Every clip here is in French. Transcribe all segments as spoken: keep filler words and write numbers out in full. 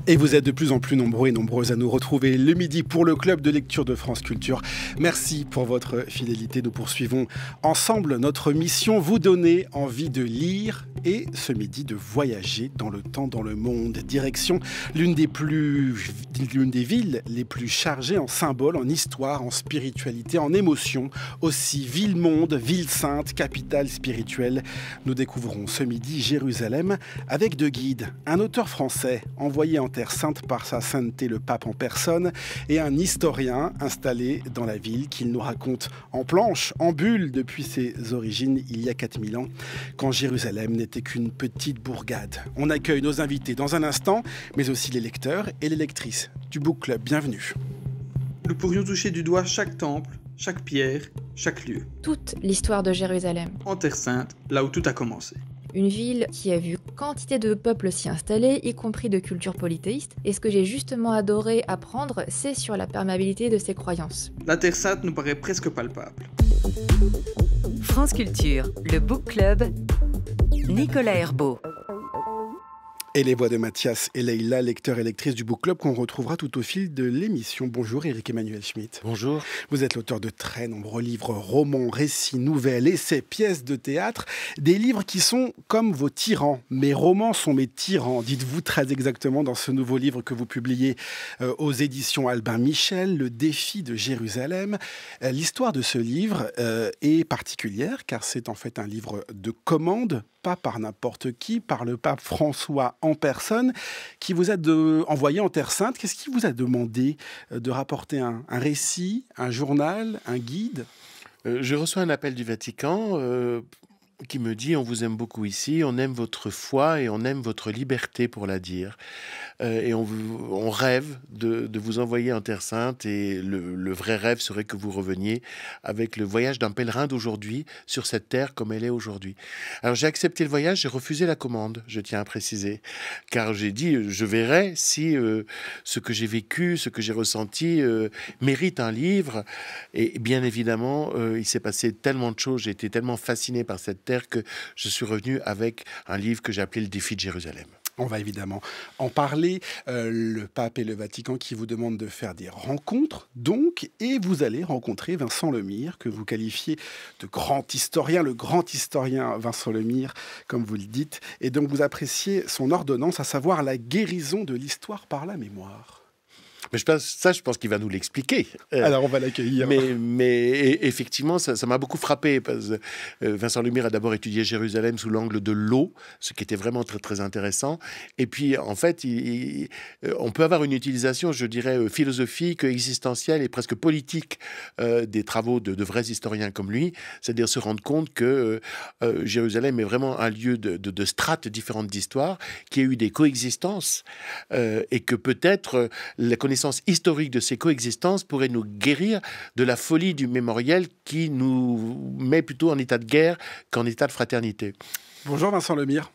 Et vous êtes de plus en plus nombreux et nombreuses à nous retrouver le midi pour le club de lecture de France Culture. Merci pour votre fidélité. Nous poursuivons ensemble notre mission, vous donner envie de lire et ce midi de voyager dans le temps, dans le monde. Direction l'une des plus, l'une des villes les plus chargées en symboles, en histoire, en spiritualité, en émotions. Aussi ville-monde, ville sainte, capitale spirituelle. Nous découvrons ce midi Jérusalem avec deux guides. Un auteur français envoyé en Terre Sainte par sa sainteté le pape en personne et un historien installé dans la ville qu'il nous raconte en planche, en bulle depuis ses origines il y a quatre mille ans, quand Jérusalem n'était qu'une petite bourgade. On accueille nos invités dans un instant, mais aussi les lecteurs et les lectrices du Book Club. Bienvenue. Nous pourrions toucher du doigt chaque temple, chaque pierre, chaque lieu. Toute l'histoire de Jérusalem. En Terre Sainte, là où tout a commencé. Une ville qui a vu quantité de peuples s'y installer, y compris de culture polythéiste. Et ce que j'ai justement adoré apprendre, c'est sur la perméabilité de ces croyances. La Terre Sainte nous paraît presque palpable. France Culture, le Book Club, Nicolas Herbeau. Et les voix de Mathias et Leïla, lecteurs et lectrices du Book Club, qu'on retrouvera tout au fil de l'émission. Bonjour Éric-Emmanuel Schmitt. Bonjour. Vous êtes l'auteur de très nombreux livres, romans, récits, nouvelles, essais, pièces de théâtre. Des livres qui sont comme vos tyrans. Mes romans sont mes tyrans, dites-vous très exactement dans ce nouveau livre que vous publiez euh, aux éditions Albin Michel, Le défi de Jérusalem. Euh, l'histoire de ce livre euh, est particulière car c'est en fait un livre de commande, pas par n'importe qui, par le pape François en personne, qui vous a de, envoyé en Terre Sainte. Qu'est-ce qui vous a demandé de rapporter un, un récit, un journal, un guide ? euh, Je reçois un appel du Vatican euh, qui me dit « On vous aime beaucoup ici, on aime votre foi et on aime votre liberté pour la dire. Euh, et on, on rêve de, de vous envoyer en Terre Sainte et le, le vrai rêve serait que vous reveniez avec le voyage d'un pèlerin d'aujourd'hui sur cette terre comme elle est aujourd'hui. » Alors j'ai accepté le voyage, j'ai refusé la commande, je tiens à préciser, car j'ai dit je verrai si euh, ce que j'ai vécu, ce que j'ai ressenti euh, mérite un livre. Et bien évidemment, euh, il s'est passé tellement de choses, j'ai été tellement fasciné par cette terre que je suis revenu avec un livre que j'ai appelé Le défi de Jérusalem. On va évidemment en parler. Euh, le pape et le Vatican qui vous demandent de faire des rencontres, donc, et vous allez rencontrer Vincent Lemire, que vous qualifiez de grand historien, le grand historien Vincent Lemire, comme vous le dites, et donc vous appréciez son ordonnance, à savoir la guérison de l'histoire par la mémoire. Mais je pense, ça, je pense qu'il va nous l'expliquer. Alors, on va l'accueillir. Mais, mais effectivement, ça, ça m'a beaucoup frappé. Parce que Vincent Lemire a d'abord étudié Jérusalem sous l'angle de l'eau, ce qui était vraiment très, très intéressant. Et puis, en fait, il, il, on peut avoir une utilisation, je dirais, philosophique, existentielle et presque politique euh, des travaux de, de vrais historiens comme lui. C'est-à-dire se rendre compte que euh, Jérusalem est vraiment un lieu de, de, de strates différentes d'histoire, qui a eu des coexistences euh, et que peut-être la connaissance historique de ces coexistences pourrait nous guérir de la folie du mémoriel qui nous met plutôt en état de guerre qu'en état de fraternité. Bonjour Vincent Lemire.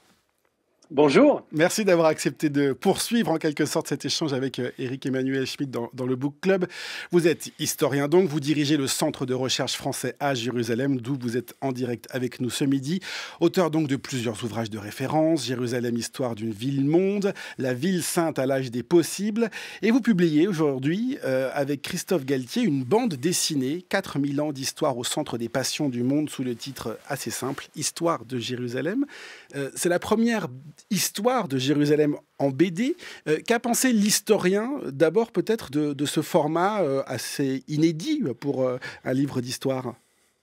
Bonjour. Merci d'avoir accepté de poursuivre en quelque sorte cet échange avec Éric-Emmanuel Schmitt dans, dans le Book Club. Vous êtes historien donc, vous dirigez le centre de recherche français à Jérusalem, d'où vous êtes en direct avec nous ce midi. Auteur donc de plusieurs ouvrages de référence, Jérusalem, histoire d'une ville-monde, La ville sainte à l'âge des possibles. Et vous publiez aujourd'hui euh, avec Christophe Galtier une bande dessinée, quatre mille ans d'histoire au centre des passions du monde, sous le titre assez simple, Histoire de Jérusalem. Euh, c'est la première histoire de Jérusalem en B D. Euh, qu'a pensé l'historien, d'abord peut-être, de, de ce format euh, assez inédit pour euh, un livre d'histoire ?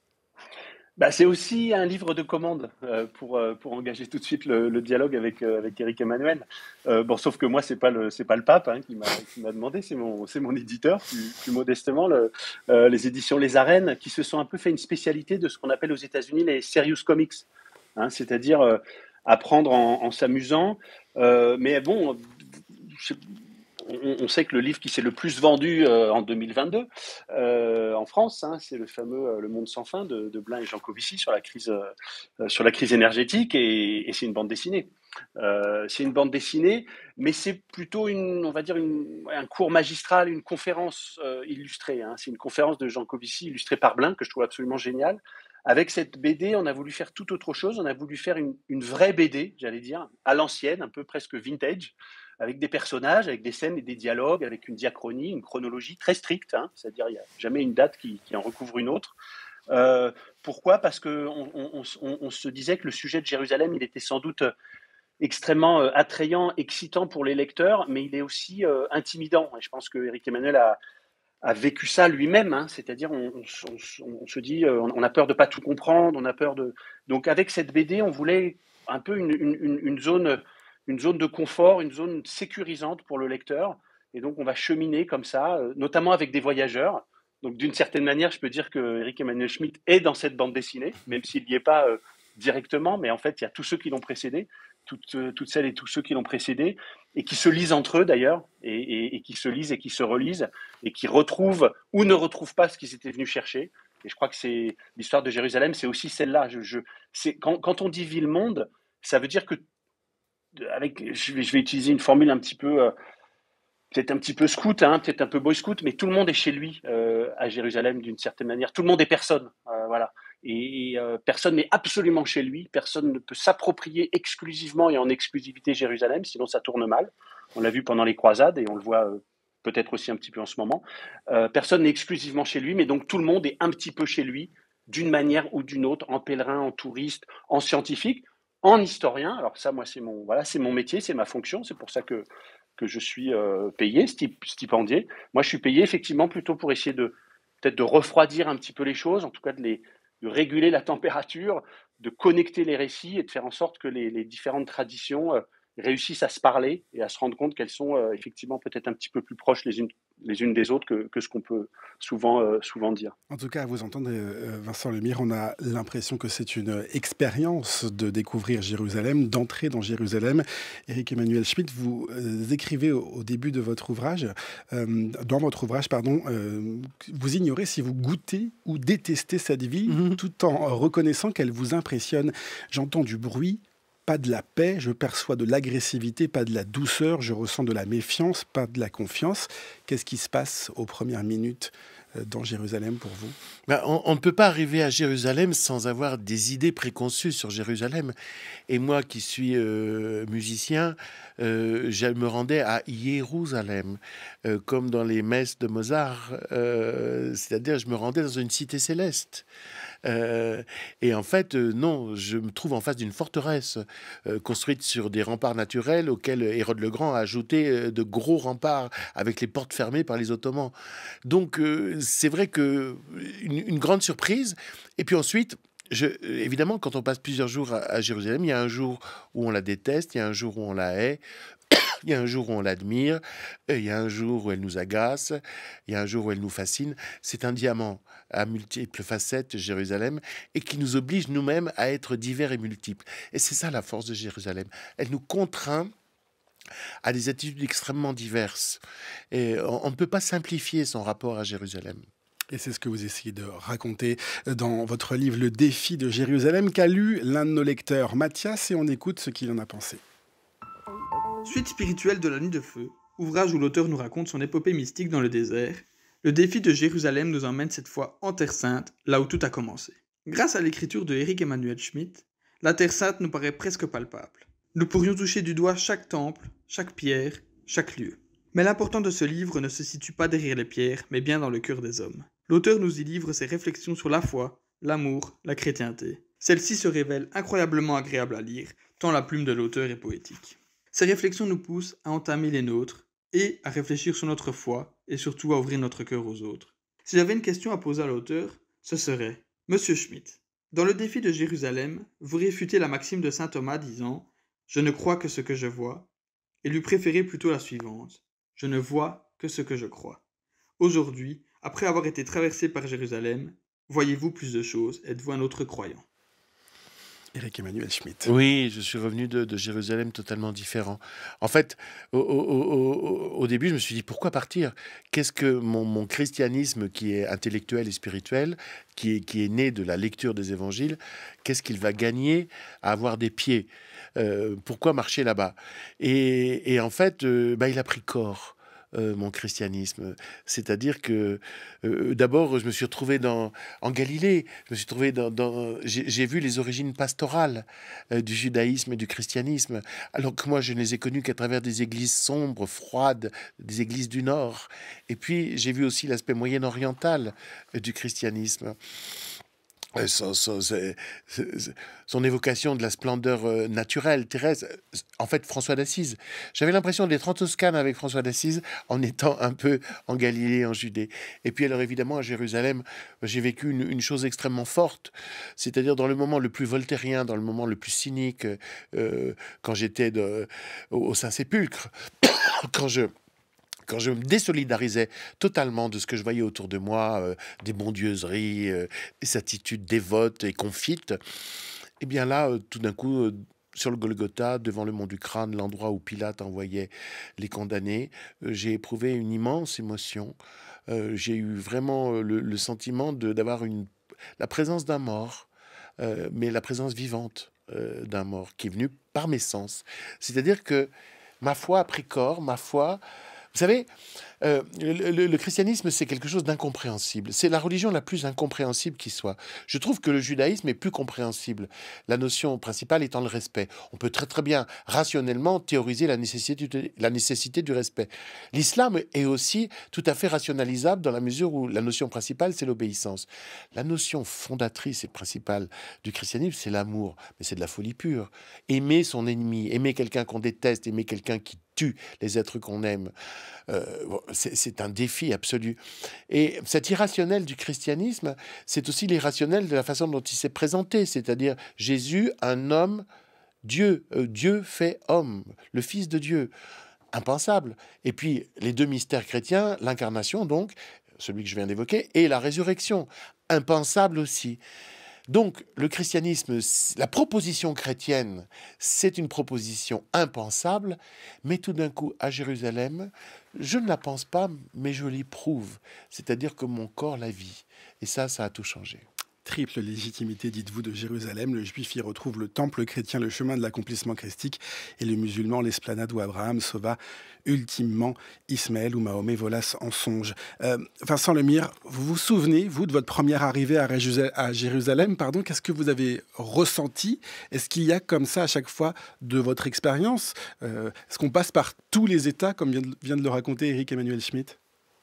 Bah, c'est aussi un livre de commande euh, pour, euh, pour engager tout de suite le, le dialogue avec, euh, avec Éric-Emmanuel. Euh, bon, sauf que moi, ce n'est pas, pas le pape hein, qui m'a qui m'a demandé, c'est mon, c'est mon éditeur, plus, plus modestement, le, euh, les éditions Les Arènes, qui se sont un peu fait une spécialité de ce qu'on appelle aux États-Unis les serious comics, hein, c'est-à-dire euh, apprendre en, en s'amusant. Euh, mais bon, je, on, on sait que le livre qui s'est le plus vendu euh, en deux mille vingt-deux euh, en France, hein, c'est le fameux euh, Le Monde sans fin de, de Blin et Jean Covici sur la crise, euh, sur la crise énergétique, et, et c'est une bande dessinée. Euh, c'est une bande dessinée, mais c'est plutôt une, on va dire une, un cours magistral, une conférence euh, illustrée. Hein. C'est une conférence de Jean Covici illustrée par Blin que je trouve absolument géniale. Avec cette B D, on a voulu faire tout autre chose. On a voulu faire une, une vraie B D, j'allais dire, à l'ancienne, un peu presque vintage, avec des personnages, avec des scènes et des dialogues, avec une diachronie, une chronologie très stricte, hein, c'est-à-dire il n'y a jamais une date qui, qui en recouvre une autre. Euh, pourquoi? Parce qu'on on, on, on se disait que le sujet de Jérusalem, il était sans doute extrêmement euh, attrayant, excitant pour les lecteurs, mais il est aussi euh, intimidant. Et je pense que Éric Emmanuel a, a vécu ça lui-même, hein, c'est-à-dire on, on, on, on se dit, euh, on a peur de pas tout comprendre, on a peur de... Donc avec cette B D, on voulait un peu une, une, une, zone, une zone de confort, une zone sécurisante pour le lecteur, et donc on va cheminer comme ça, euh, notamment avec des voyageurs. Donc d'une certaine manière, je peux dire que Éric Emmanuel Schmitt est dans cette bande dessinée, même s'il n'y est pas euh, directement, mais en fait, il y a tous ceux qui l'ont précédé, toutes, euh, toutes celles et tous ceux qui l'ont précédé, et qui se lisent entre eux d'ailleurs, et, et, et qui se lisent et qui se relisent, et qui retrouvent ou ne retrouvent pas ce qu'ils étaient venus chercher. Et je crois que c'est l'histoire de Jérusalem, c'est aussi celle-là. Je, je, c'est, quand, quand on dit ville-monde, ça veut dire que, avec, je, vais, je vais utiliser une formule un petit peu... Euh, peut-être un petit peu scout, hein, peut-être un peu boy scout, mais tout le monde est chez lui euh, à Jérusalem d'une certaine manière. Tout le monde est personne, euh, voilà. Et, et euh, personne n'est absolument chez lui. Personne ne peut s'approprier exclusivement et en exclusivité Jérusalem, sinon ça tourne mal. On l'a vu pendant les croisades et on le voit euh, peut-être aussi un petit peu en ce moment. Euh, personne n'est exclusivement chez lui, mais donc tout le monde est un petit peu chez lui, d'une manière ou d'une autre, en pèlerin, en touriste, en scientifique, en historien. Alors ça, moi, c'est mon, voilà, c'est mon métier, c'est ma fonction. C'est pour ça que que je suis euh, payé, stipendié. Moi, je suis payé effectivement plutôt pour essayer de peut-être de refroidir un petit peu les choses, en tout cas de, les, de réguler la température, de connecter les récits et de faire en sorte que les, les différentes traditions euh, réussissent à se parler et à se rendre compte qu'elles sont euh, effectivement peut-être un petit peu plus proches les unes, les unes des autres que, que ce qu'on peut souvent, euh, souvent dire. En tout cas, à vous entendre, euh, Vincent Lemire, on a l'impression que c'est une expérience de découvrir Jérusalem, d'entrer dans Jérusalem. Éric Emmanuel Schmitt, vous euh, écrivez au, au début de votre ouvrage, euh, dans votre ouvrage, pardon, euh, vous ignorez si vous goûtez ou détestez cette ville, mmh. tout en reconnaissant qu'elle vous impressionne. J'entends du bruit, pas de la paix, je perçois de l'agressivité, pas de la douceur, je ressens de la méfiance, pas de la confiance. Qu'est-ce qui se passe aux premières minutes dans Jérusalem pour vous? Ben, on, on ne peut pas arriver à Jérusalem sans avoir des idées préconçues sur Jérusalem. Et moi qui suis euh, musicien, euh, je me rendais à Jérusalem, euh, comme dans les messes de Mozart. Euh, c'est-à-dire, je me rendais dans une cité céleste. Euh, et en fait, euh, non, je me trouve en face d'une forteresse euh, construite sur des remparts naturels auxquels Hérode le Grand a ajouté euh, de gros remparts avec les portes fermées par les Ottomans. Donc, euh, c'est vrai que une, une grande surprise. Et puis ensuite, je, évidemment, quand on passe plusieurs jours à, à Jérusalem, il y a un jour où on la déteste, il y a un jour où on la hait. Il y a un jour où on l'admire, il y a un jour où elle nous agace, il y a un jour où elle nous fascine. C'est un diamant à multiples facettes, Jérusalem, et qui nous oblige nous-mêmes à être divers et multiples. Et c'est ça la force de Jérusalem. Elle nous contraint à des attitudes extrêmement diverses. Et on ne peut pas simplifier son rapport à Jérusalem. Et c'est ce que vous essayez de raconter dans votre livre « Le défi de Jérusalem » qu'a lu l'un de nos lecteurs, Mathias, et on écoute ce qu'il en a pensé. Suite spirituelle de la Nuit de Feu, ouvrage où l'auteur nous raconte son épopée mystique dans le désert, le défi de Jérusalem nous emmène cette fois en Terre Sainte, là où tout a commencé. Grâce à l'écriture de Éric Emmanuel Schmitt, la Terre Sainte nous paraît presque palpable. Nous pourrions toucher du doigt chaque temple, chaque pierre, chaque lieu. Mais l'important de ce livre ne se situe pas derrière les pierres, mais bien dans le cœur des hommes. L'auteur nous y livre ses réflexions sur la foi, l'amour, la chrétienté. Celle-ci se révèle incroyablement agréable à lire, tant la plume de l'auteur est poétique. Ces réflexions nous poussent à entamer les nôtres et à réfléchir sur notre foi et surtout à ouvrir notre cœur aux autres. Si j'avais une question à poser à l'auteur, ce serait « Monsieur Schmitt, dans le défi de Jérusalem, vous réfutez la maxime de saint Thomas disant « Je ne crois que ce que je vois » et lui préférez plutôt la suivante « Je ne vois que ce que je crois ». Aujourd'hui, après avoir été traversé par Jérusalem, voyez-vous plus de choses? Êtes-vous un autre croyant? Éric Emmanuel Schmitt. Oui, je suis revenu de, de Jérusalem totalement différent. En fait, au, au, au, au début, je me suis dit, pourquoi partir? Qu'est-ce que mon, mon christianisme, qui est intellectuel et spirituel, qui est, qui est né de la lecture des évangiles, qu'est-ce qu'il va gagner à avoir des pieds? euh, Pourquoi marcher là-bas? et, et en fait, euh, bah, il a pris corps euh, mon christianisme. C'est-à-dire que euh, d'abord, je me suis retrouvé dans, en Galilée, je me suis trouvé dans, dans j'ai, j'ai vu les origines pastorales euh, du judaïsme et du christianisme, alors que moi, je ne les ai connus qu'à travers des églises sombres, froides, des églises du Nord. Et puis, j'ai vu aussi l'aspect moyen-oriental euh, du christianisme. Son, son, son évocation de la splendeur naturelle, terrestre. En fait, François d'Assise. J'avais l'impression d'être en Toscane avec François d'Assise en étant un peu en Galilée, en Judée. Et puis, alors évidemment, à Jérusalem, j'ai vécu une, une chose extrêmement forte. C'est-à-dire dans le moment le plus voltairien, dans le moment le plus cynique, euh, quand j'étais de, au, au Saint-Sépulcre, quand je... quand je me désolidarisais totalement de ce que je voyais autour de moi, euh, des bondieuseries, euh, des attitudes dévotes et confites, et bien là, euh, tout d'un coup, euh, sur le Golgotha, devant le mont du Crâne, l'endroit où Pilate envoyait les condamnés, euh, j'ai éprouvé une immense émotion. Euh, j'ai eu vraiment euh, le, le sentiment de, d'avoir une, la présence d'un mort, euh, mais la présence vivante euh, d'un mort qui est venu par mes sens. C'est-à-dire que ma foi a pris corps, ma foi... Vous savez, euh, le, le, le christianisme, c'est quelque chose d'incompréhensible. C'est la religion la plus incompréhensible qui soit. Je trouve que le judaïsme est plus compréhensible. La notion principale étant le respect. On peut très très bien, rationnellement, théoriser la nécessité, du, la nécessité du respect. L'islam est aussi tout à fait rationalisable dans la mesure où la notion principale, c'est l'obéissance. La notion fondatrice et principale du christianisme, c'est l'amour. Mais c'est de la folie pure. Aimer son ennemi, aimer quelqu'un qu'on déteste, aimer quelqu'un qui tue les êtres qu'on aime, euh, c'est, c'est un défi absolu. Et cet irrationnel du christianisme, c'est aussi l'irrationnel de la façon dont il s'est présenté, c'est-à-dire Jésus, un homme, Dieu, euh, Dieu fait homme, le Fils de Dieu, impensable. Et puis les deux mystères chrétiens, l'incarnation donc, celui que je viens d'évoquer, et la résurrection, impensable aussi. Donc, le christianisme, la proposition chrétienne, c'est une proposition impensable, mais tout d'un coup, à Jérusalem, je ne la pense pas, mais je l'éprouve. C'est-à-dire que mon corps la vit. Et ça, ça a tout changé. Triple légitimité, dites-vous, de Jérusalem. Le juif y retrouve le temple, le chrétien le chemin de l'accomplissement christique et le musulman l'esplanade où Abraham sauva ultimement Ismaël, où Mahomet volasse en songe. Euh, Vincent Lemire, vous vous souvenez, vous, de votre première arrivée à, Régusal- à Jérusalem, pardon, qu'est-ce que vous avez ressenti? Est-ce qu'il y a comme ça à chaque fois de votre expérience euh, Est-ce qu'on passe par tous les états, comme vient de, vient de le raconter Éric Emmanuel Schmitt?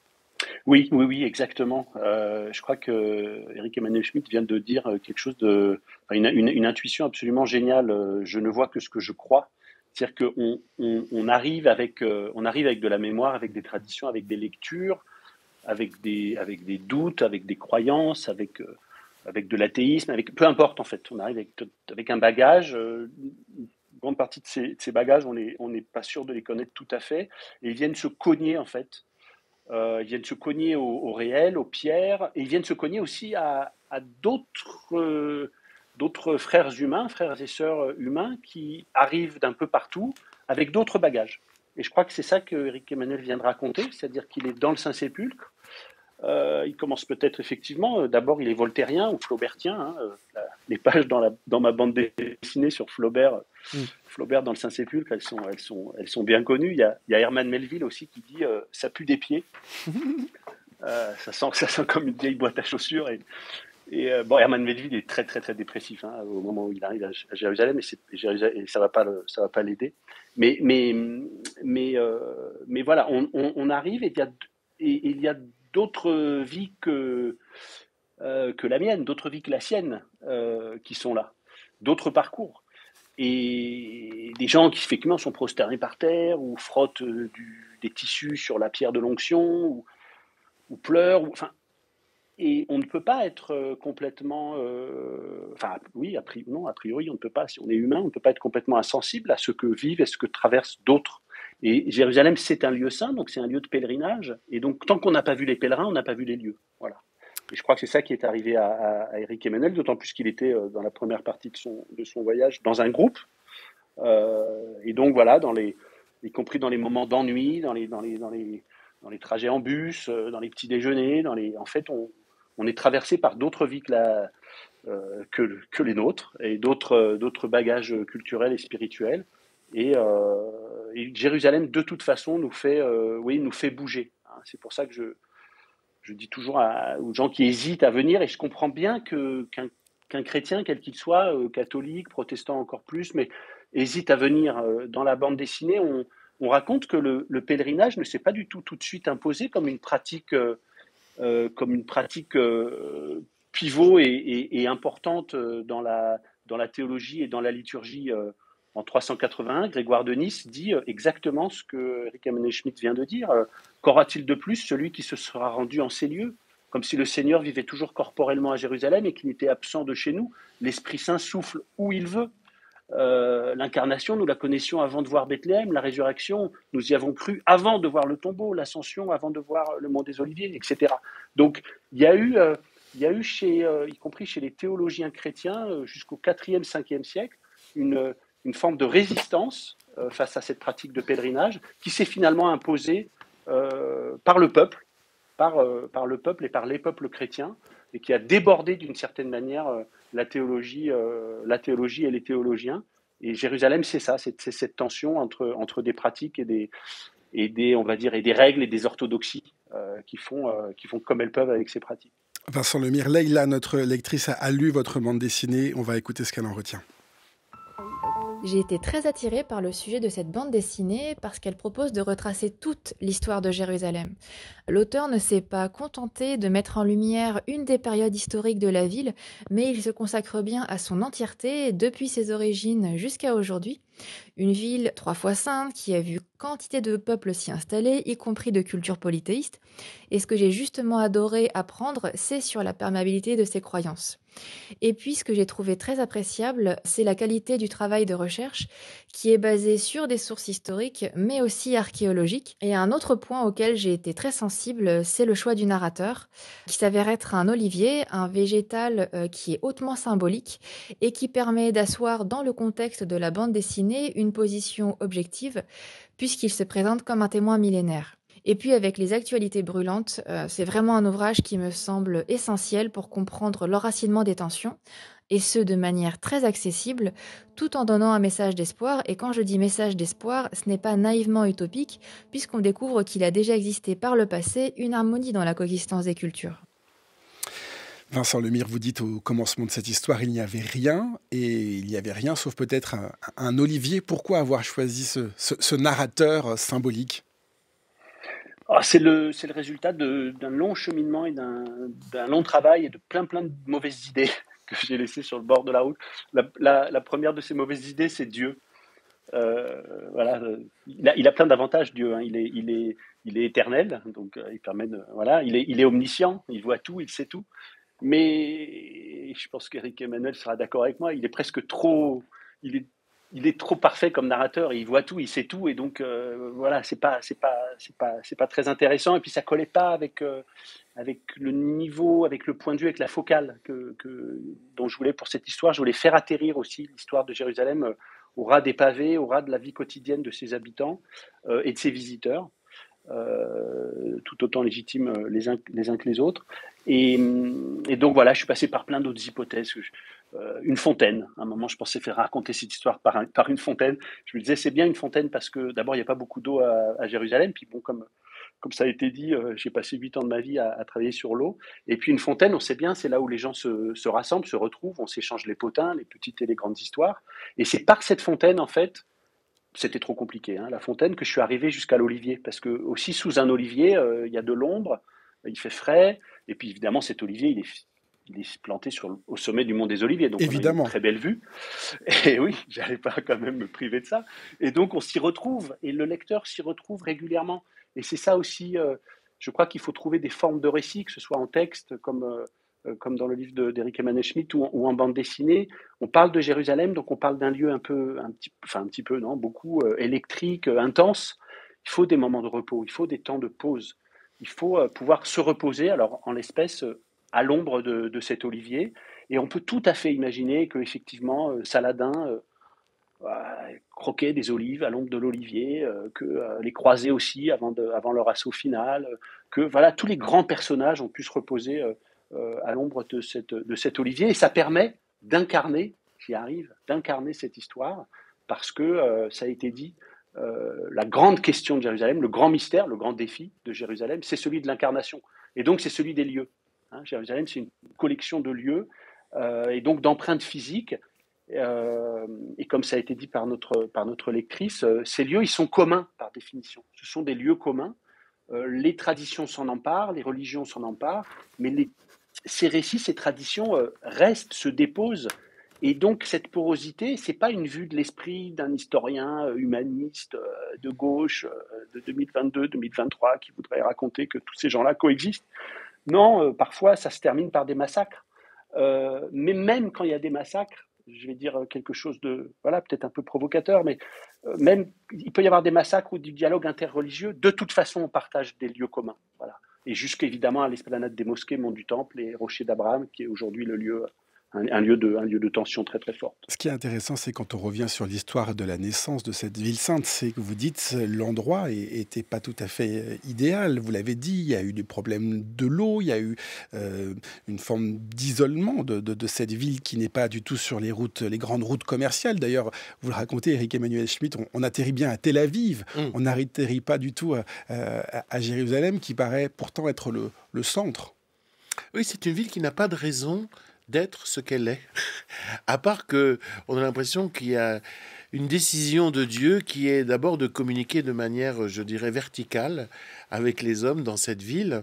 Oui, oui, oui, exactement. Euh, je crois que Éric Emmanuel Schmitt vient de dire quelque chose de, enfin, une, une, une intuition absolument géniale. Je ne vois que ce que je crois. C'est-à-dire qu'on on, on arrive avec, euh, on arrive avec de la mémoire, avec des traditions, avec des lectures, avec des, avec des doutes, avec des croyances, avec, euh, avec de l'athéisme, avec peu importe en fait. On arrive avec, avec un bagage. Euh, une grande partie de ces, de ces bagages, on n'est on n'est pas sûr de les connaître tout à fait, et ils viennent se cogner en fait. Euh, ils viennent se cogner au, au réel, aux pierres, et ils viennent se cogner aussi à, à d'autres, euh, d'autres frères humains, frères et sœurs humains qui arrivent d'un peu partout avec d'autres bagages. Et je crois que c'est ça que Éric Emmanuel vient de raconter, c'est-à-dire qu'il est dans le Saint-Sépulcre. Euh, il commence peut-être effectivement, euh, d'abord il est voltairien ou flaubertien. Hein, euh, la, les pages dans, la, dans ma bande dessinée sur Flaubert, mm. Flaubert dans le Saint-Sépulcre, elles sont, elles, sont, elles sont bien connues. Il y a, il y a Herman Melville aussi qui dit euh, « ça pue des pieds euh, ». Ça sent, ça sent comme une vieille boîte à chaussures. Et, et euh, bon, Herman Melville est très très très dépressif hein, au moment où il arrive à, à Jérusalem, et, c'est, et ça va pas le, ça va pas l'aider. Mais mais mais euh, mais voilà, on, on, on arrive et il y a et, il y a d'autres vies que euh, que la mienne, d'autres vies que la sienne euh, qui sont là, d'autres parcours. Et des gens qui effectivement sont prosternés par terre ou frottent du, des tissus sur la pierre de l'onction ou, ou pleurent. Ou, enfin, et on ne peut pas être complètement... Euh, enfin, oui, a priori, non, a priori, on ne peut pas, si on est humain, on ne peut pas être complètement insensible à ce que vivent et ce que traversent d'autres. Et Jérusalem, c'est un lieu saint, donc c'est un lieu de pèlerinage. Et donc, tant qu'on n'a pas vu les pèlerins, on n'a pas vu les lieux. Voilà. Et je crois que c'est ça qui est arrivé à, à, à Éric Emmanuel, d'autant plus qu'il était dans la première partie de son, de son voyage dans un groupe. Euh, et donc, voilà, dans les, y compris dans les moments d'ennui, dans les, dans, les, dans, les, dans les trajets en bus, dans les petits déjeuners, dans les, en fait, on, on est traversé par d'autres vies que, la, euh, que, que les nôtres et d'autres, d'autres bagages culturels et spirituels. Et, euh, et Jérusalem, de toute façon, nous fait, euh, oui, nous fait bouger. Hein. C'est pour ça que je, je dis toujours à, aux gens qui hésitent à venir, et je comprends bien que, qu'un, qu'un chrétien, quel qu'il soit, euh, catholique, protestant encore plus, mais hésite à venir euh, dans la bande dessinée. On, on raconte que le, le pèlerinage ne s'est pas du tout tout de suite imposé comme une pratique, euh, euh, comme une pratique euh, pivot et, et, et importante dans la, dans la théologie et dans la liturgie. Euh, en trois cent quatre-vingt-un, Grégoire de Nice dit exactement ce que Eric Emmanuel Schmitt vient de dire. Qu'aura-t-il de plus celui qui se sera rendu en ces lieux? Comme si le Seigneur vivait toujours corporellement à Jérusalem et qu'il était absent de chez nous. L'Esprit Saint souffle où il veut. Euh, l'incarnation, nous la connaissions avant de voir Bethléem. La résurrection, nous y avons cru avant de voir le tombeau. L'ascension, avant de voir le mont des Oliviers, et cetera. Donc, il y a eu, euh, il y a eu chez, euh, y compris chez les théologiens chrétiens, euh, jusqu'au quatrième, cinquième siècle, une une forme de résistance euh, face à cette pratique de pèlerinage qui s'est finalement imposée euh, par le peuple, par, euh, par le peuple et par les peuples chrétiens, et qui a débordé d'une certaine manière euh, la, théologie, euh, la théologie et les théologiens. Et Jérusalem, c'est ça, c'est, c'est cette tension entre, entre des pratiques et des, et des, on va dire, et des règles et des orthodoxies euh, qui, font, euh, qui font comme elles peuvent avec ces pratiques. Vincent Lemire, Leïla, notre lectrice, a lu votre bande dessinée. On va écouter ce qu'elle en retient. J'ai été très attirée par le sujet de cette bande dessinée parce qu'elle propose de retracer toute l'histoire de Jérusalem. L'auteur ne s'est pas contenté de mettre en lumière une des périodes historiques de la ville, mais il se consacre bien à son entièreté, depuis ses origines jusqu'à aujourd'hui. Une ville trois fois sainte qui a vu quantité de peuples s'y installer, y compris de culture polythéiste. Et ce que j'ai justement adoré apprendre, c'est sur la perméabilité de ses croyances. Et puis, ce que j'ai trouvé très appréciable, c'est la qualité du travail de recherche qui est basé sur des sources historiques, mais aussi archéologiques. Et un autre point auquel j'ai été très sensible, c'est le choix du narrateur, qui s'avère être un olivier, un végétal euh, qui est hautement symbolique et qui permet d'asseoir dans le contexte de la bande dessinée une position objective, puisqu'il se présente comme un témoin millénaire. Et puis avec les actualités brûlantes, euh, c'est vraiment un ouvrage qui me semble essentiel pour comprendre l'enracinement des tensions, et ce de manière très accessible, tout en donnant un message d'espoir. Et quand je dis message d'espoir, ce n'est pas naïvement utopique, puisqu'on découvre qu'il a déjà existé par le passé une harmonie dans la coexistence des cultures. Vincent Lemire, vous dites au commencement de cette histoire, il n'y avait rien, et il n'y avait rien sauf peut-être un, un olivier. Pourquoi avoir choisi ce, ce, ce narrateur symbolique ? Oh, c'est, le, c'est le résultat de, d'un long cheminement et d'un, d'un long travail et de plein plein de mauvaises idées que j'ai laissées sur le bord de la route. La, la, la première de ces mauvaises idées, c'est Dieu. Euh, voilà, il a, il a plein d'avantages, Dieu. Hein. Il est, il est, il est éternel, donc euh, il permet de, voilà, il est, il est omniscient, il voit tout, il sait tout. Mais je pense qu'Eric Emmanuel sera d'accord avec moi. Il est presque trop, il est il est trop parfait comme narrateur, il voit tout, il sait tout, et donc euh, voilà, c'est pas, c'est pas, c'est pas, c'est pas très intéressant. Et puis ça collait pas avec euh, avec le niveau, avec le point de vue, avec la focale que, que dont je voulais pour cette histoire. Je voulais faire atterrir aussi l'histoire de Jérusalem euh, au ras des pavés, au ras de la vie quotidienne de ses habitants euh, et de ses visiteurs, euh, tout autant légitimes les uns, les uns que les autres. Et, et donc voilà, je suis passé par plein d'autres hypothèses. Je, euh, une fontaine. À un moment, je pensais faire raconter cette histoire par, un, par une fontaine. Je me disais, c'est bien une fontaine parce que d'abord, il n'y a pas beaucoup d'eau à, à Jérusalem. Puis bon, comme, comme ça a été dit, euh, j'ai passé huit ans de ma vie à, à travailler sur l'eau. Et puis une fontaine, on sait bien, c'est là où les gens se, se rassemblent, se retrouvent, on s'échange les potins, les petites et les grandes histoires. Et c'est par cette fontaine, en fait, c'était trop compliqué, hein, la fontaine, que je suis arrivé jusqu'à l'olivier. Parce que aussi, sous un olivier, euh, il y a de l'ombre, il fait frais. Et puis évidemment, cet olivier, il est... il est planté sur, au sommet du mont des Oliviers, donc évidemment. On a une très belle vue. Et oui, j'allais pas quand même me priver de ça. Et donc on s'y retrouve, et le lecteur s'y retrouve régulièrement. Et c'est ça aussi, euh, je crois qu'il faut trouver des formes de récit, que ce soit en texte, comme, euh, comme dans le livre de, d'Eric Emmanuel Schmitt, ou, ou en bande dessinée. On parle de Jérusalem, donc on parle d'un lieu un peu, un petit, enfin un petit peu, non, beaucoup euh, électrique, euh, intense. Il faut des moments de repos, il faut des temps de pause. Il faut euh, pouvoir se reposer, alors en l'espèce... Euh, à l'ombre de, de cet olivier, et on peut tout à fait imaginer que effectivement euh, Saladin euh, euh, croquait des olives à l'ombre de l'olivier, euh, que euh, les croisés aussi avant, de, avant leur assaut final, euh, que voilà, tous les grands personnages ont pu se reposer euh, euh, à l'ombre de, cette, de cet olivier, et ça permet d'incarner, j'y arrive, d'incarner cette histoire, parce que euh, ça a été dit, euh, la grande question de Jérusalem, le grand mystère, le grand défi de Jérusalem, c'est celui de l'incarnation. Et donc, c'est celui des lieux. Hein, Jérusalem, c'est une collection de lieux euh, et donc d'empreintes physiques. Euh, et comme ça a été dit par notre, par notre lectrice, euh, ces lieux, ils sont communs par définition. Ce sont des lieux communs. Euh, les traditions s'en emparent, les religions s'en emparent, mais les, ces récits, ces traditions euh, restent, se déposent. Et donc, cette porosité, ce n'est pas une vue de l'esprit d'un historien euh, humaniste euh, de gauche euh, de deux mille vingt-deux deux mille vingt-trois qui voudrait raconter que tous ces gens-là coexistent. Non, euh, parfois, ça se termine par des massacres. Euh, mais même quand il y a des massacres, je vais dire quelque chose de, voilà, peut-être un peu provocateur, mais euh, même, il peut y avoir des massacres ou du dialogue interreligieux. De toute façon, on partage des lieux communs. Voilà. Et jusqu'évidemment à l'esplanade des mosquées, Mont du Temple et Rocher d'Abraham, qui est aujourd'hui le lieu... Un, un, lieu de, un lieu de tension très très forte. Ce qui est intéressant, c'est quand on revient sur l'histoire de la naissance de cette ville sainte, c'est que vous dites l'endroit n'était pas tout à fait idéal. Vous l'avez dit, il y a eu des problèmes de l'eau, il y a eu euh, une forme d'isolement de, de, de cette ville qui n'est pas du tout sur les routes, les grandes routes commerciales. D'ailleurs, vous le racontez, Eric Emmanuel Schmitt, on, on atterrit bien à Tel Aviv, mmh. on n'atterrit pas du tout à, à, à Jérusalem, qui paraît pourtant être le, le centre. Oui, c'est une ville qui n'a pas de raison d'être ce qu'elle est. À part que on a l'impression qu'il y a une décision de Dieu qui est d'abord de communiquer de manière, je dirais, verticale avec les hommes dans cette ville,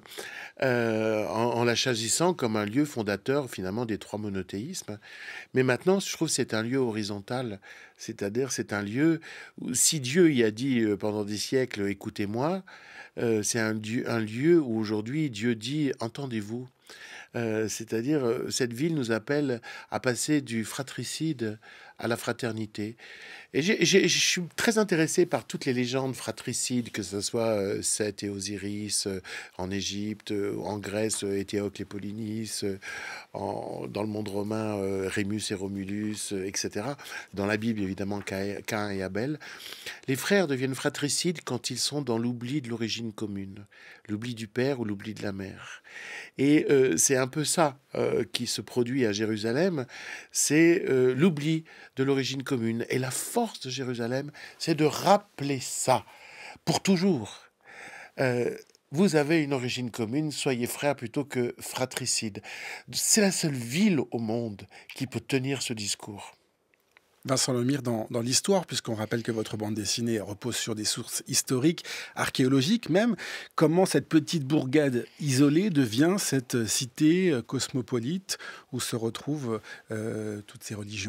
euh, en, en la choisissant comme un lieu fondateur finalement des trois monothéismes. Mais maintenant, je trouve que c'est un lieu horizontal, c'est-à-dire c'est un lieu où si Dieu y a dit pendant des siècles, écoutez-moi, euh, c'est un, un lieu où aujourd'hui Dieu dit, entendez-vous. Euh, c'est-à-dire, euh, cette ville nous appelle à passer du fratricide à la fraternité. Et j'ai, j'ai, je suis très intéressé par toutes les légendes fratricides, que ce soit euh, Seth et Osiris euh, en Égypte, euh, en Grèce, euh, Éthéocle et Polynice, euh, en, dans le monde romain, euh, Rémus et Romulus, euh, et cetera. Dans la Bible, évidemment, Caïn et Abel. Les frères deviennent fratricides quand ils sont dans l'oubli de l'origine commune, l'oubli du père ou l'oubli de la mère. Et euh, c'est un peu ça euh, qui se produit à Jérusalem, c'est euh, l'oubli de l'origine commune. Et la force de Jérusalem, c'est de rappeler ça pour toujours. Euh, vous avez une origine commune, soyez frères plutôt que fratricides. C'est la seule ville au monde qui peut tenir ce discours. Vincent Lemire, dans, dans l'histoire, puisqu'on rappelle que votre bande dessinée repose sur des sources historiques, archéologiques même, comment cette petite bourgade isolée devient cette cité cosmopolite où se retrouvent euh, toutes ces religions ?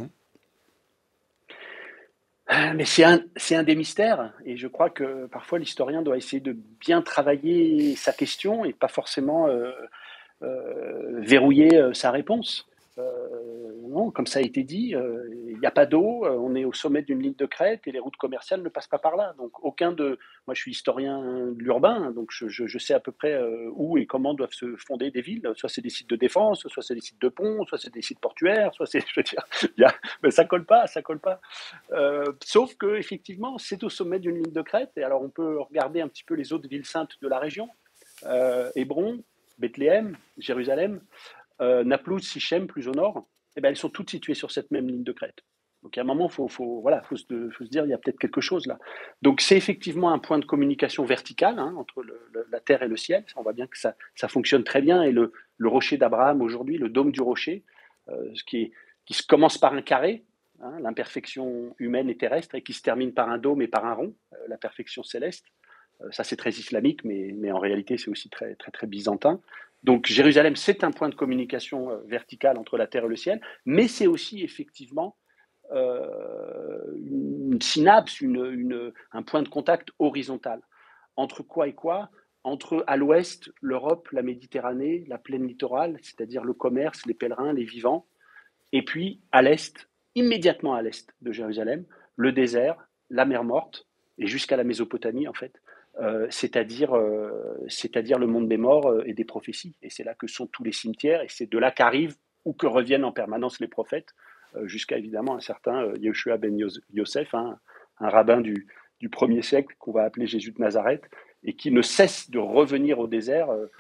Mais c'est un, c'est un des mystères, et je crois que parfois l'historien doit essayer de bien travailler sa question et pas forcément euh, euh, verrouiller euh, sa réponse. Euh, non, comme ça a été dit, il euh, n'y a pas d'eau, euh, on est au sommet d'une ligne de crête et les routes commerciales ne passent pas par là. Donc aucun de, moi je suis historien de l'urbain, donc je, je, je sais à peu près euh, où et comment doivent se fonder des villes. Soit c'est des sites de défense, soit c'est des sites de ponts, soit c'est des sites portuaires, soit c'est, je veux dire, y a, mais ça colle pas, ça colle pas. Euh, sauf que effectivement, c'est au sommet d'une ligne de crête. Et alors on peut regarder un petit peu les autres villes saintes de la région, euh, Hébron, Bethléem, Jérusalem. Euh, Naplouse, Sichem, plus au nord, eh ben, elles sont toutes situées sur cette même ligne de crête. Donc à un moment, il faut, faut, voilà, faut, se, faut se dire, il y a peut-être quelque chose là. Donc c'est effectivement un point de communication verticale hein, entre le, le, la terre et le ciel. On voit bien que ça, ça fonctionne très bien. Et le, le rocher d'Abraham aujourd'hui, le dôme du rocher, euh, ce qui, est, qui se commence par un carré, hein, l'imperfection humaine et terrestre, et qui se termine par un dôme et par un rond, euh, la perfection céleste. Euh, ça c'est très islamique, mais, mais en réalité c'est aussi très, très, très byzantin. Donc Jérusalem, c'est un point de communication euh, vertical entre la terre et le ciel, mais c'est aussi effectivement euh, une synapse, une, une, un point de contact horizontal. Entre quoi et quoi ? Entre, à l'ouest, l'Europe, la Méditerranée, la plaine littorale, c'est-à-dire le commerce, les pèlerins, les vivants, et puis à l'est, immédiatement à l'est de Jérusalem, le désert, la mer Morte, et jusqu'à la Mésopotamie en fait, Euh, c'est-à-dire, euh, c'est-à-dire le monde des morts euh, et des prophéties. Et c'est là que sont tous les cimetières, et c'est de là qu'arrivent ou que reviennent en permanence les prophètes, euh, jusqu'à évidemment un certain euh, Yeshua ben Yosef, hein, un rabbin du, du premier siècle qu'on va appeler Jésus de Nazareth, et qui ne cesse de revenir au désert euh,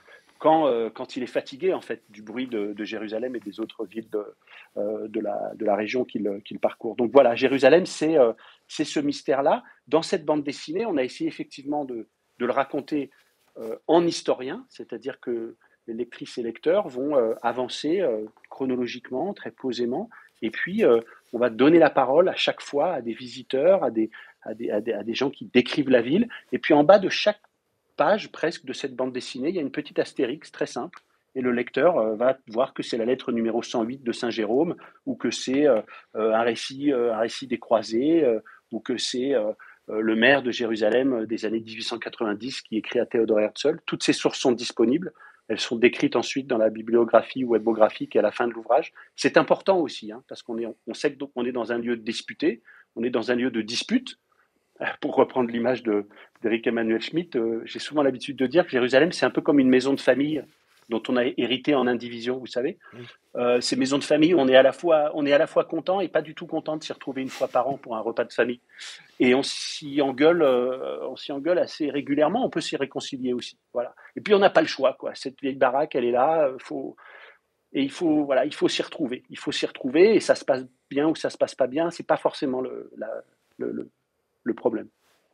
quand, euh, quand il est fatigué en fait du bruit de, de Jérusalem et des autres villes de, euh, de, la, de la région qu'il qu'il parcourt. Donc voilà, Jérusalem, c'est euh, c'est ce mystère-là. Dans cette bande dessinée, on a essayé effectivement de, de le raconter euh, en historien, c'est-à-dire que les lectrices et lecteurs vont euh, avancer euh, chronologiquement, très posément, et puis euh, on va donner la parole à chaque fois à des visiteurs, à des, à des, à des, à des gens qui décrivent la ville, et puis en bas de chaque page presque de cette bande dessinée, il y a une petite astérix très simple, et le lecteur euh, va voir que c'est la lettre numéro cent huit de Saint Jérôme, ou que c'est euh, un, récit, euh, un récit des croisés, euh, ou que c'est euh, euh, le maire de Jérusalem des années dix-huit cent quatre-vingt-dix qui écrit à Théodore Herzl. Toutes ces sources sont disponibles, elles sont décrites ensuite dans la bibliographie ou webographique à la fin de l'ouvrage. C'est important aussi, hein, parce qu'on est, on sait qu'on est dans un lieu disputé, on est dans un lieu de dispute. Pour reprendre l'image de, d'Éric Emmanuel Schmitt, euh, j'ai souvent l'habitude de dire que Jérusalem, c'est un peu comme une maison de famille dont on a hérité en indivision, vous savez. Oui. Euh, ces maisons de famille, on est, à la fois, on est à la fois content et pas du tout content de s'y retrouver une fois par an pour un repas de famille. Et on s'y engueule, euh, on s'y engueule assez régulièrement, on peut s'y réconcilier aussi. Voilà. Et puis on n'a pas le choix, quoi. Cette vieille baraque, elle est là, euh, faut... et il faut, voilà, il faut s'y retrouver. Il faut s'y retrouver, et ça se passe bien ou ça se passe pas bien, c'est pas forcément le, la, le, le le problème.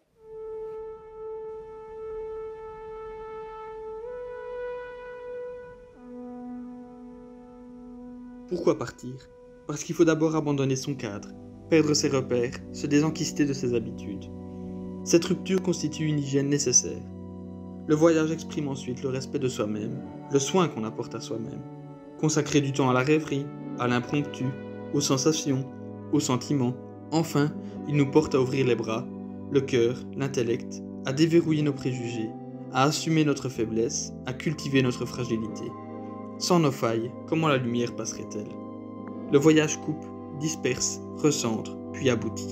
Pourquoi partir? Parce qu'il faut d'abord abandonner son cadre, perdre ses repères, se désenquister de ses habitudes. Cette rupture constitue une hygiène nécessaire. Le voyage exprime ensuite le respect de soi-même, le soin qu'on apporte à soi-même. Consacrer du temps à la rêverie, à l'impromptu, aux sensations, aux sentiments. Enfin, il nous porte à ouvrir les bras, le cœur, l'intellect, à déverrouiller nos préjugés, à assumer notre faiblesse, à cultiver notre fragilité. Sans nos failles, comment la lumière passerait-elle? Le voyage coupe, disperse, recentre, puis aboutit.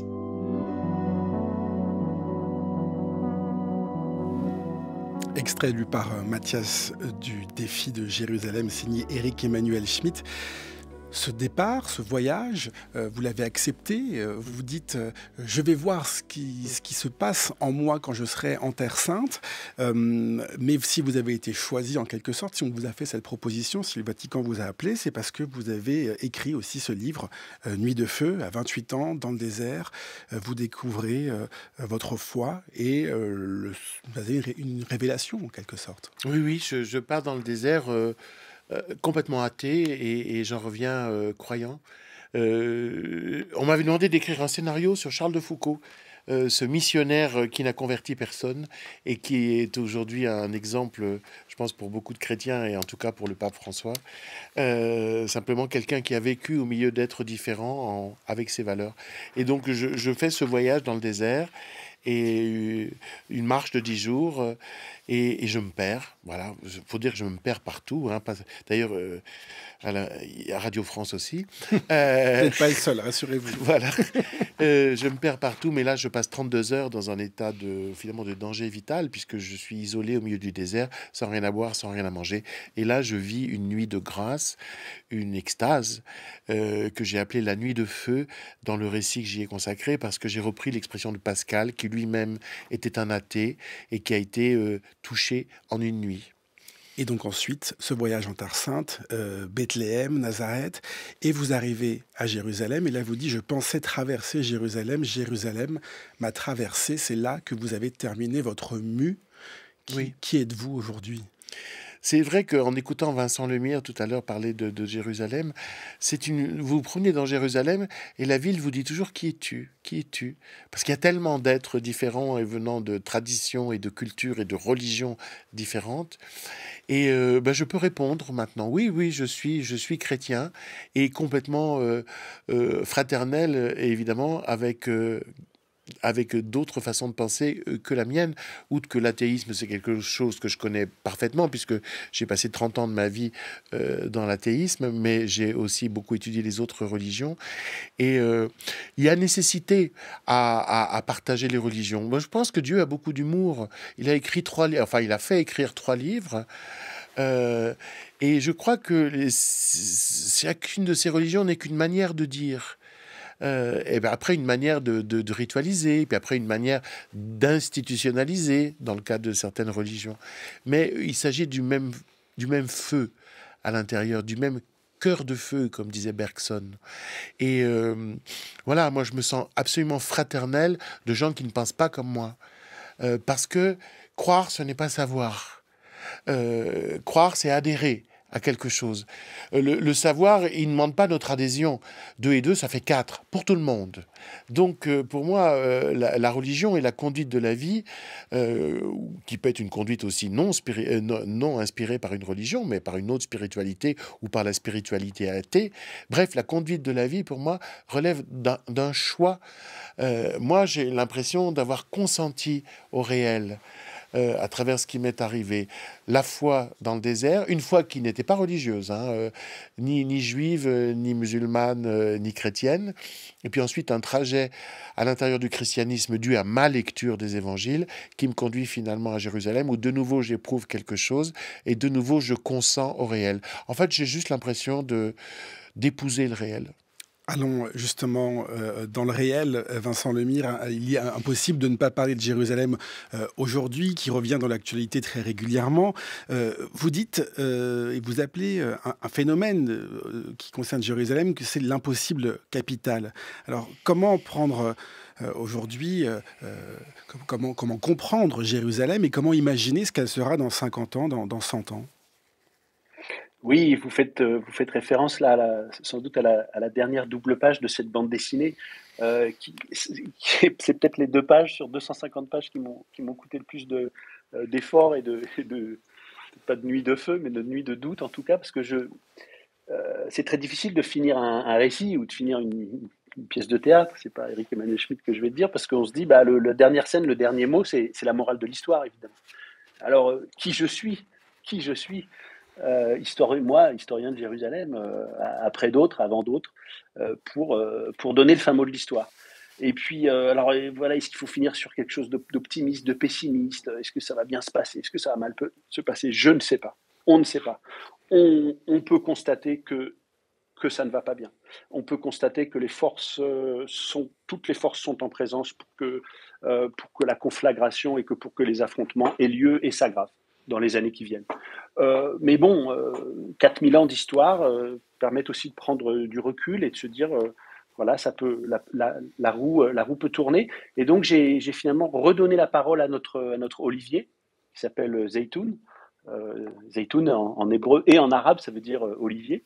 Extrait lu par Mathias du Défi de Jérusalem, signé Éric Emmanuel Schmitt. Ce départ, ce voyage, euh, vous l'avez accepté, euh, vous vous dites euh, je vais voir ce qui, ce qui se passe en moi quand je serai en Terre Sainte, euh, mais si vous avez été choisi en quelque sorte, si on vous a fait cette proposition, si le Vatican vous a appelé, c'est parce que vous avez écrit aussi ce livre, euh, Nuit de feu, à vingt-huit ans, dans le désert, euh, vous découvrez euh, votre foi et euh, le, vous avez une révélation en quelque sorte. Oui, oui, je, je pars dans le désert... Euh... Euh, complètement athée et, et j'en reviens euh, croyant. Euh, on m'avait demandé d'écrire un scénario sur Charles de Foucauld, euh, ce missionnaire qui n'a converti personne et qui est aujourd'hui un exemple, je pense, pour beaucoup de chrétiens et en tout cas pour le pape François. Euh, simplement quelqu'un qui a vécu au milieu d'êtres différents en, avec ses valeurs. Et donc je, je fais ce voyage dans le désert et une marche de dix jours et, et je me perds. Voilà, il faut dire que je me perds partout. Hein. D'ailleurs, euh, à, la, à Radio France aussi. Euh, Vous n'êtes pas le seul, rassurez-vous. Voilà, euh, je me perds partout, mais là, je passe trente-deux heures dans un état de, finalement, de danger vital puisque je suis isolé au milieu du désert, sans rien à boire, sans rien à manger. Et là, je vis une nuit de grâce, une extase euh, que j'ai appelée la nuit de feu dans le récit que j'y ai consacré parce que j'ai repris l'expression de Pascal qui lui-même était un athée et qui a été euh, touché en une nuit. Et donc ensuite, ce voyage en Terre Sainte, euh, Bethléem, Nazareth, et vous arrivez à Jérusalem, et là vous dites, je pensais traverser Jérusalem, Jérusalem m'a traversé, c'est là que vous avez terminé votre mue. Qui, oui. Qui êtes-vous aujourd'hui ? C'est vrai qu'en écoutant Vincent Lemire tout à l'heure parler de, de Jérusalem, c'est une, vous vous promenez dans Jérusalem et la ville vous dit toujours qui es-tu, qui es-tu ? Parce qu'il y a tellement d'êtres différents et venant de traditions et de cultures et de religions différentes. Et euh, ben je peux répondre maintenant, oui, oui, je suis, je suis chrétien et complètement euh, euh, fraternel, évidemment, avec... Euh, avec d'autres façons de penser que la mienne, outre que l'athéisme, c'est quelque chose que je connais parfaitement, puisque j'ai passé trente ans de ma vie euh, dans l'athéisme, mais j'ai aussi beaucoup étudié les autres religions. Et euh, il y a nécessité à, à, à partager les religions. Moi, je pense que Dieu a beaucoup d'humour. Il a écrit trois livres, enfin, il a fait écrire trois livres. Euh, et je crois que les, chacune de ces religions n'est qu'une manière de dire. Euh, et ben après une manière de, de, de ritualiser, puis après une manière d'institutionnaliser dans le cas de certaines religions. Mais il s'agit du même du même feu à l'intérieur, du même cœur de feu, comme disait Bergson. Et euh, voilà, moi je me sens absolument fraternel de gens qui ne pensent pas comme moi. Euh, parce que croire, ce n'est pas savoir. Euh, croire, c'est adhérer à quelque chose. Euh, le, le savoir, il ne demande pas notre adhésion. Deux et deux, ça fait quatre, pour tout le monde. Donc, euh, pour moi, euh, la, la religion et la conduite de la vie, euh, qui peut être une conduite aussi non, spiri- euh, non, non inspirée par une religion, mais par une autre spiritualité ou par la spiritualité athée, bref, la conduite de la vie, pour moi, relève d'un, d'un choix. Euh, moi, j'ai l'impression d'avoir consenti au réel. Euh, à travers ce qui m'est arrivé. La foi dans le désert, une foi qui n'était pas religieuse, hein, euh, ni, ni juive, euh, ni musulmane, euh, ni chrétienne. Et puis ensuite, un trajet à l'intérieur du christianisme dû à ma lecture des évangiles qui me conduit finalement à Jérusalem, où de nouveau j'éprouve quelque chose et de nouveau je consens au réel. En fait, j'ai juste l'impression de, d'épouser le réel. Allons justement euh, dans le réel, Vincent Lemire. Hein, il est impossible de ne pas parler de Jérusalem euh, aujourd'hui, qui revient dans l'actualité très régulièrement. Euh, vous dites euh, et vous appelez euh, un, un phénomène euh, qui concerne Jérusalem que c'est l'impossible capitale. Alors comment prendre euh, aujourd'hui, euh, comment, comment comprendre Jérusalem et comment imaginer ce qu'elle sera dans cinquante ans, dans, dans cent ans? Oui, vous faites, euh, vous faites référence là, à la- sans doute à la, à la dernière double page de cette bande dessinée. Euh, qui, qui est- c'est peut-être les deux pages sur deux cent cinquante pages qui m'ont, qui m'ont coûté le plus de, euh, d'efforts et de, et de, pas de nuit de feu, mais de nuit de doute en tout cas, parce que je, euh, c'est très difficile de finir un, un récit ou de finir une, une pièce de théâtre. C'est pas Eric Emmanuel Schmitt que je vais te dire, parce qu'on se dit, bah, le, la dernière scène, le dernier mot, c'est, c'est la morale de l'histoire, évidemment. Alors, euh, qui je suis Qui je suis euh, histori- Moi, historien de Jérusalem, euh, après d'autres, avant d'autres, euh, pour, euh, pour donner le fin mot de l'histoire. Et puis, euh, alors et voilà, est-ce qu'il faut finir sur quelque chose d'op- d'optimiste, de pessimiste? Est-ce que ça va bien se passer? Est-ce que ça va mal pe- se passer? Je ne sais pas. On ne sait pas. On, on peut constater que, que ça ne va pas bien. On peut constater que les forces euh, sont, toutes les forces sont en présence pour que, euh, pour que la conflagration et que pour que les affrontements aient lieu et s'aggravent dans les années qui viennent. Euh, mais bon, euh, quatre mille ans d'histoire euh, permettent aussi de prendre du recul et de se dire, euh, voilà, ça peut, la, la, la roue, la roue peut tourner. Et donc j'ai j'ai finalement redonné la parole à notre, à notre Olivier, qui s'appelle Zeytoun. Euh, Zeytoun en, en hébreu et en arabe, ça veut dire euh, Olivier.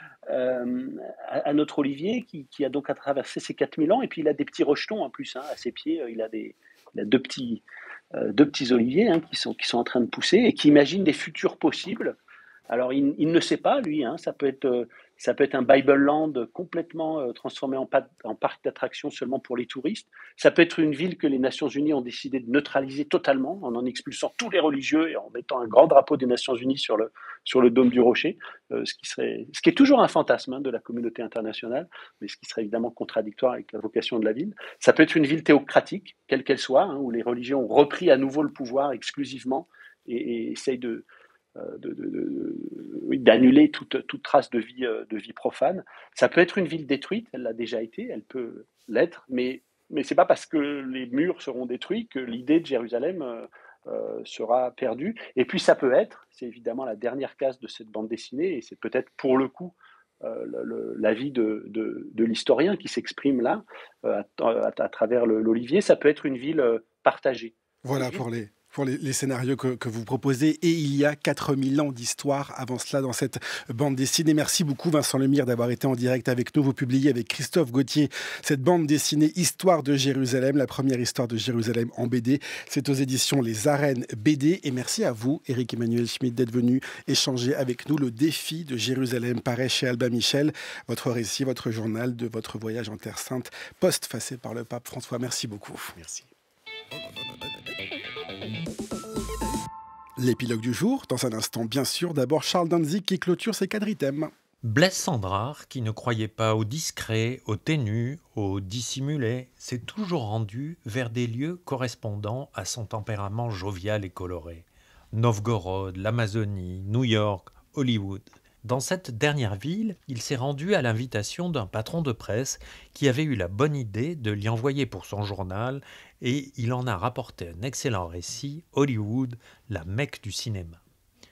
Euh, à, à notre Olivier qui, qui a donc traversé ces quatre mille ans. Et puis il a des petits rejetons en plus, hein, à ses pieds. Il a, des, il a deux petits, euh, deux petits oliviers hein, qui, sont, qui sont en train de pousser et qui imaginent des futurs possibles. Alors, il, il ne sait pas, lui, hein, ça peut être, euh, ça peut être un Bible Land complètement euh, transformé en, pa- en parc d'attractions seulement pour les touristes. Ça peut être une ville que les Nations Unies ont décidé de neutraliser totalement en en expulsant tous les religieux et en mettant un grand drapeau des Nations Unies sur le, sur le dôme du rocher, euh, ce, qui serait, ce qui est toujours un fantasme hein, de la communauté internationale, mais ce qui serait évidemment contradictoire avec la vocation de la ville. Ça peut être une ville théocratique, quelle qu'elle soit, hein, où les religions ont repris à nouveau le pouvoir exclusivement et, et essayent de De, de, de, oui, d'annuler toute, toute trace de vie, de vie profane. Ça peut être une ville détruite, elle l'a déjà été, elle peut l'être, mais, mais ce n'est pas parce que les murs seront détruits que l'idée de Jérusalem euh, euh, sera perdue. Et puis ça peut être, c'est évidemment la dernière case de cette bande dessinée, et c'est peut-être pour le coup euh, le, le, l'avis de, de, de l'historien qui s'exprime là, euh, à, à, à travers le, l'Olivier, ça peut être une ville euh, partagée. Voilà pour les, pour les, les scénarios que, que vous proposez. Et il y a quatre mille ans d'histoire avant cela dans cette bande dessinée. Merci beaucoup Vincent Lemire d'avoir été en direct avec nous. Vous publiez avec Christophe Gauthier cette bande dessinée Histoire de Jérusalem, la première histoire de Jérusalem en B D. C'est aux éditions Les Arènes B D. Et merci à vous, Eric Emmanuel Schmitt, d'être venu échanger avec nous. Le défi de Jérusalem paraît chez Albin Michel. Votre récit, votre journal de votre voyage en Terre Sainte, postfacé par le pape François. Merci beaucoup. Merci. L'épilogue du jour, dans un instant bien sûr. D'abord Charles Danzig qui clôture ses quadritèmes. Blaise Cendrars, qui ne croyait pas au discret, au ténu, au dissimulé, s'est toujours rendu vers des lieux correspondant à son tempérament jovial et coloré. Novgorod, l'Amazonie, New York, Hollywood. Dans cette dernière ville, il s'est rendu à l'invitation d'un patron de presse qui avait eu la bonne idée de l'y envoyer pour son journal et il en a rapporté un excellent récit, Hollywood, la Mecque du cinéma.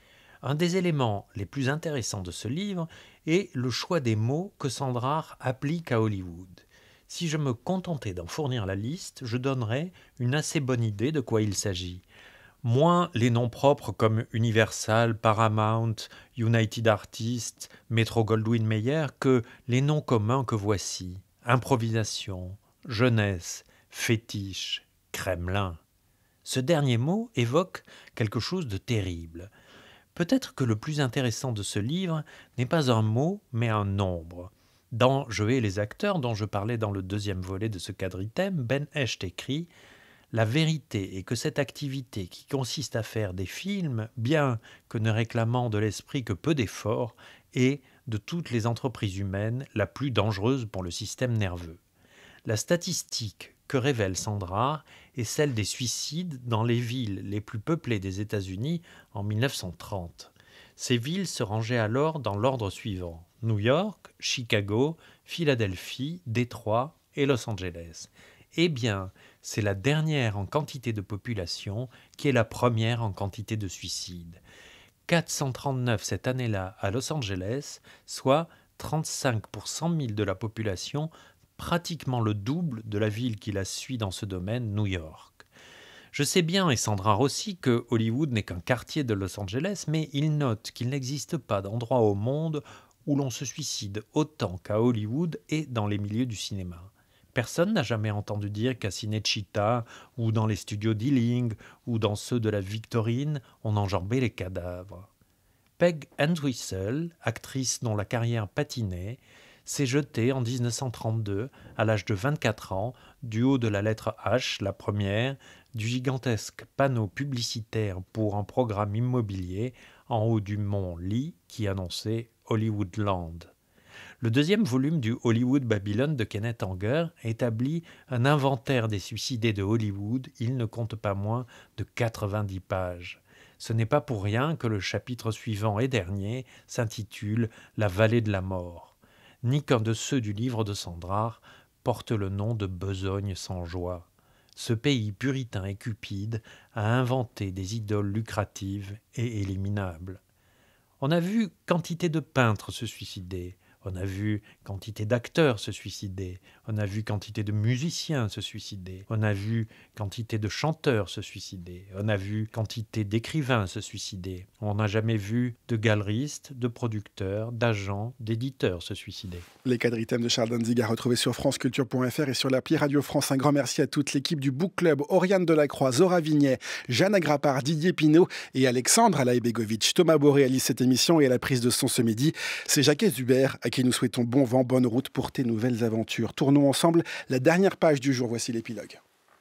Un des éléments les plus intéressants de ce livre est le choix des mots que Sandrard applique à Hollywood. Si je me contentais d'en fournir la liste, je donnerais une assez bonne idée de quoi il s'agit. Moins les noms propres comme Universal, Paramount, United Artists, Metro-Goldwyn-Mayer que les noms communs que voici. Improvisation, jeunesse, fétiche, Kremlin. Ce dernier mot évoque quelque chose de terrible. Peut-être que le plus intéressant de ce livre n'est pas un mot, mais un nombre. Dans Je hais les acteurs, dont je parlais dans le deuxième volet de ce quadritème, Ben Hecht écrit « La vérité est que cette activité qui consiste à faire des films, bien que ne réclamant de l'esprit que peu d'efforts, est, de toutes les entreprises humaines, la plus dangereuse pour le système nerveux. La statistique que révèle Sandrard est celle des suicides dans les villes les plus peuplées des États-Unis en mille neuf cent trente. Ces villes se rangeaient alors dans l'ordre suivant: New York, Chicago, Philadelphie, Détroit et Los Angeles. Eh bien, c'est la dernière en quantité de population qui est la première en quantité de suicides. quatre cent trente-neuf cette année-là à Los Angeles, soit trente-cinq pour cent mille de la population, pratiquement le double de la ville qui la suit dans ce domaine, New York. Je sais bien, et Sandrard aussi, que Hollywood n'est qu'un quartier de Los Angeles, mais il note qu'il n'existe pas d'endroit au monde où l'on se suicide autant qu'à Hollywood et dans les milieux du cinéma. Personne n'a jamais entendu dire qu'à Cinecittà, ou dans les studios d'Ealing, ou dans ceux de la Victorine, on enjambait les cadavres. Peg Entwistle, actrice dont la carrière patinait, s'est jetée en dix-neuf cent trente-deux, à l'âge de vingt-quatre ans, du haut de la lettre H, la première, du gigantesque panneau publicitaire pour un programme immobilier en haut du mont Lee qui annonçait Hollywoodland. Le deuxième volume du Hollywood Babylon de Kenneth Anger établit un inventaire des suicidés de Hollywood. Il ne compte pas moins de quatre-vingt-dix pages. Ce n'est pas pour rien que le chapitre suivant et dernier s'intitule « La vallée de la mort », ni qu'un de ceux du livre de Sandrard porte le nom de Besogne sans joie. Ce pays puritain et cupide a inventé des idoles lucratives et éliminables. On a vu quantité de peintres se suicider, on a vu quantité d'acteurs se suicider, on a vu quantité de musiciens se suicider, on a vu quantité de chanteurs se suicider, on a vu quantité d'écrivains se suicider. On n'a jamais vu de galeristes, de producteurs, d'agents, d'éditeurs se suicider. Les quadritèmes de Charles Danzig à retrouver sur franceculture point f r et sur l'appli Radio France. Un grand merci à toute l'équipe du Book Club, Oriane Delacroix, Zora Vignet, Jeanne Agrapard, Didier Pinault et Alexandre Alaïbegovic. Thomas Beau réalise cette émission et à la prise de son ce midi, c'est Jacques Hubert à qui nous souhaitons bon vent, bonne route pour tes nouvelles aventures. Tournons ensemble la dernière page du jour. Voici l'épilogue.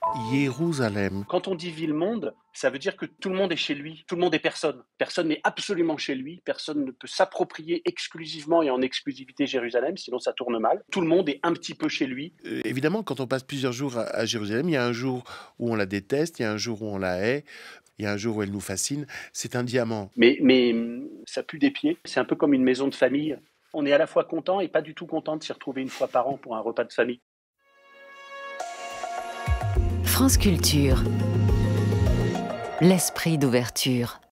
Jérusalem. Quand on dit ville-monde, ça veut dire que tout le monde est chez lui, tout le monde est personne. Personne n'est absolument chez lui, personne ne peut s'approprier exclusivement et en exclusivité Jérusalem, sinon ça tourne mal. Tout le monde est un petit peu chez lui. Euh, évidemment, quand on passe plusieurs jours à, à Jérusalem, il y a un jour où on la déteste, il y a un jour où on la hait, il y a un jour où elle nous fascine. C'est un diamant. Mais, mais ça pue des pieds, c'est un peu comme une maison de famille. On est à la fois content et pas du tout content de s'y retrouver une fois par an pour un repas de famille. France Culture. L'esprit d'ouverture.